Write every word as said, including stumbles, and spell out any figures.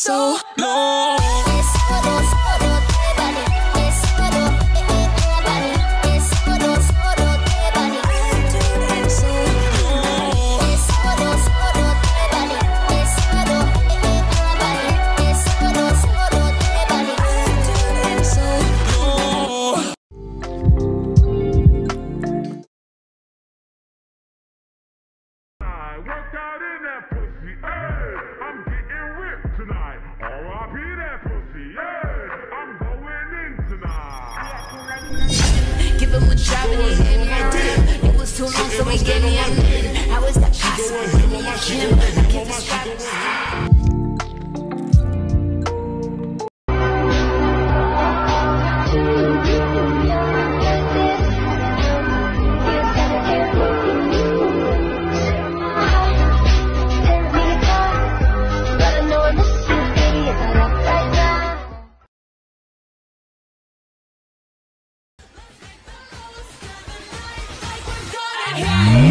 so long. Give him a job and he gave me a ring. It was too long, so he gave me a ring. How is that possible? Give me a Kim. Give us five. Yeah.